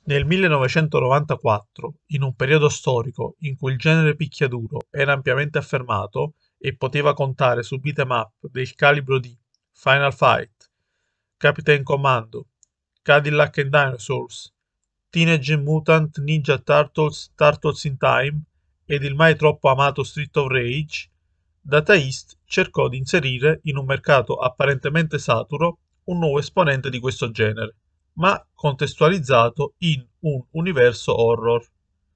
Nel 1994, in un periodo storico in cui il genere picchiaduro era ampiamente affermato e poteva contare su beat'em up del calibro di Final Fight, Captain Commando, Cadillac and Dinosaurs, Teenage Mutant Ninja Turtles, Turtles in Time ed il mai troppo amato Street of Rage, Data East cercò di inserire in un mercato apparentemente saturo un nuovo esponente di questo genere, ma contestualizzato in un universo horror.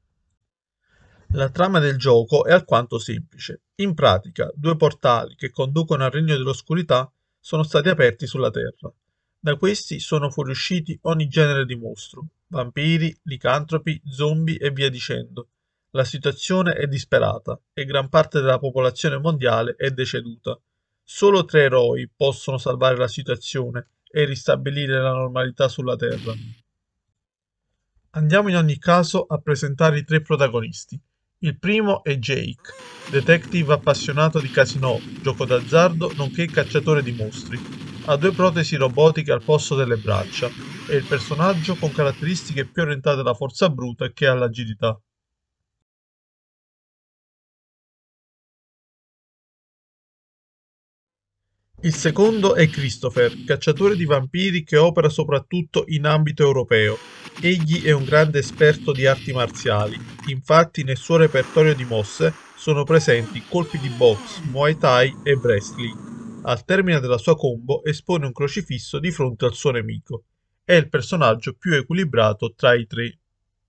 La trama del gioco è alquanto semplice. In pratica, due portali che conducono al Regno dell'Oscurità sono stati aperti sulla Terra. Da questi sono fuoriusciti ogni genere di mostro: vampiri, licantropi, zombie e via dicendo. La situazione è disperata e gran parte della popolazione mondiale è deceduta. Solo tre eroi possono salvare la situazione e ristabilire la normalità sulla Terra. Andiamo in ogni caso a presentare i tre protagonisti. Il primo è Jake, detective appassionato di casinò, gioco d'azzardo nonché cacciatore di mostri. Ha due protesi robotiche al posto delle braccia. È il personaggio con caratteristiche più orientate alla forza bruta che all'agilità. Il secondo è Christopher, cacciatore di vampiri che opera soprattutto in ambito europeo. Egli è un grande esperto di arti marziali, infatti nel suo repertorio di mosse sono presenti colpi di box, muay thai e wrestling. Al termine della sua combo espone un crocifisso di fronte al suo nemico. È il personaggio più equilibrato tra i tre.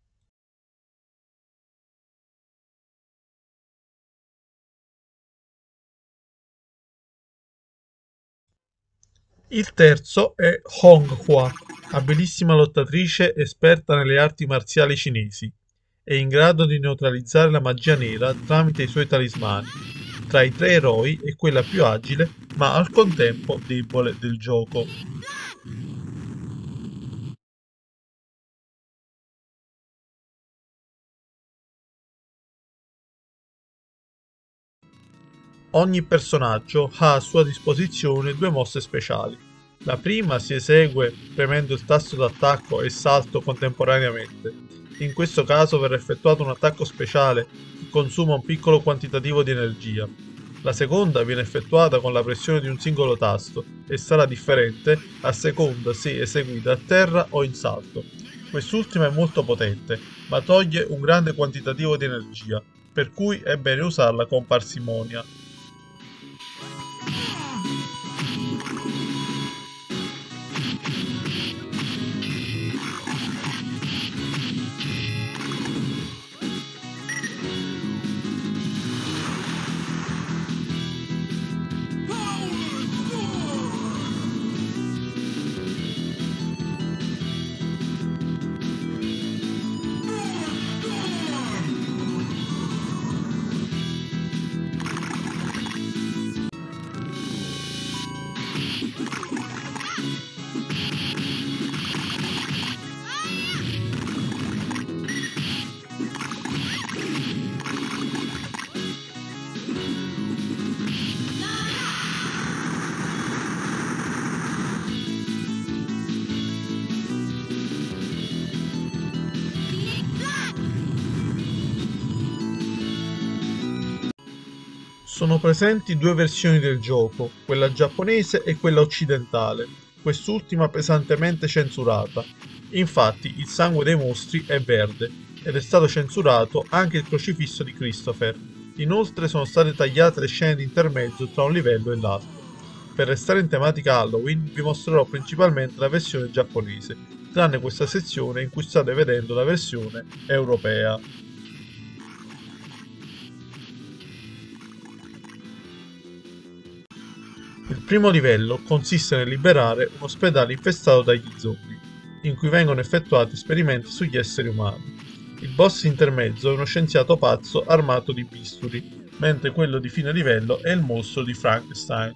Il terzo è Hong Hua, abilissima lottatrice esperta nelle arti marziali cinesi. È in grado di neutralizzare la magia nera tramite i suoi talismani. Tra i tre eroi è quella più agile, ma al contempo debole del gioco. Ogni personaggio ha a sua disposizione due mosse speciali. La prima si esegue premendo il tasto d'attacco e salto contemporaneamente. In questo caso verrà effettuato un attacco speciale che consuma un piccolo quantitativo di energia. La seconda viene effettuata con la pressione di un singolo tasto e sarà differente a seconda se eseguita a terra o in salto. Quest'ultima è molto potente, ma toglie un grande quantitativo di energia, per cui è bene usarla con parsimonia. Sono presenti due versioni del gioco, quella giapponese e quella occidentale, quest'ultima pesantemente censurata. Infatti il sangue dei mostri è verde ed è stato censurato anche il crocifisso di Christopher. Inoltre sono state tagliate le scene di intermezzo tra un livello e l'altro. Per restare in tematica Halloween vi mostrerò principalmente la versione giapponese, tranne questa sezione in cui state vedendo la versione europea. Il primo livello consiste nel liberare un ospedale infestato dagli zombie, in cui vengono effettuati esperimenti sugli esseri umani. Il boss intermezzo è uno scienziato pazzo armato di bisturi, mentre quello di fine livello è il mostro di Frankenstein.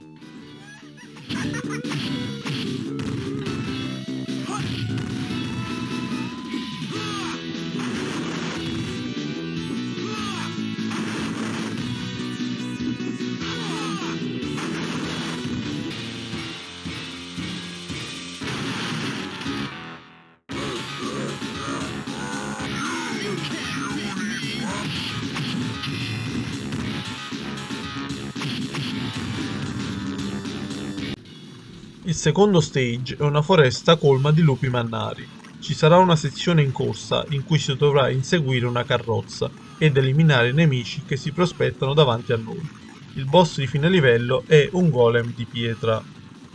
Il secondo stage è una foresta colma di lupi mannari. Ci sarà una sezione in corsa in cui si dovrà inseguire una carrozza ed eliminare i nemici che si prospettano davanti a noi. Il boss di fine livello è un golem di pietra.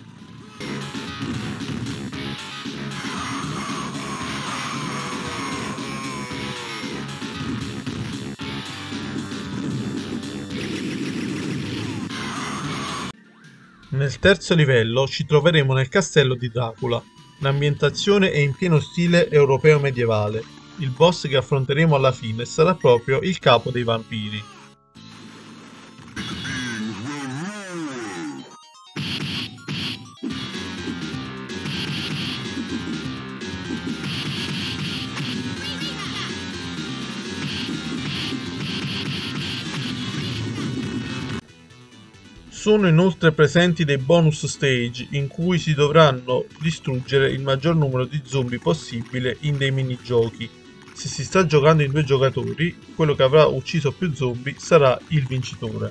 Nel terzo livello ci troveremo nel castello di Dracula. L'ambientazione è in pieno stile europeo medievale. Il boss che affronteremo alla fine sarà proprio il capo dei vampiri. Sono inoltre presenti dei bonus stage in cui si dovranno distruggere il maggior numero di zombie possibile in dei minigiochi. Se si sta giocando in 2 giocatori, quello che avrà ucciso più zombie sarà il vincitore.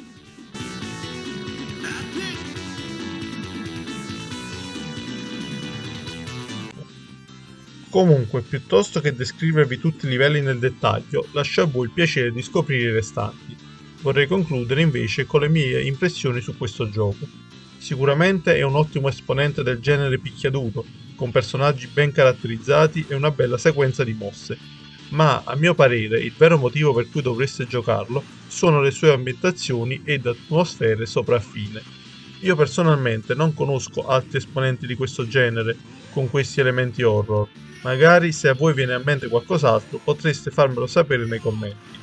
Comunque, piuttosto che descrivervi tutti i livelli nel dettaglio, lascio a voi il piacere di scoprire i restanti. Vorrei concludere invece con le mie impressioni su questo gioco. Sicuramente è un ottimo esponente del genere picchiaduro, con personaggi ben caratterizzati e una bella sequenza di mosse, ma a mio parere il vero motivo per cui dovreste giocarlo sono le sue ambientazioni ed atmosfere sopraffine. Io personalmente non conosco altri esponenti di questo genere con questi elementi horror. Magari se a voi viene a mente qualcos'altro potreste farmelo sapere nei commenti.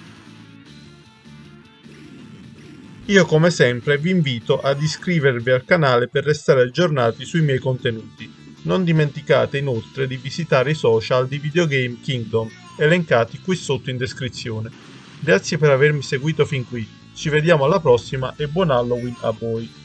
Io come sempre vi invito ad iscrivervi al canale per restare aggiornati sui miei contenuti. Non dimenticate inoltre di visitare i social di Videogame Kingdom, elencati qui sotto in descrizione. Grazie per avermi seguito fin qui, ci vediamo alla prossima e buon Halloween a voi!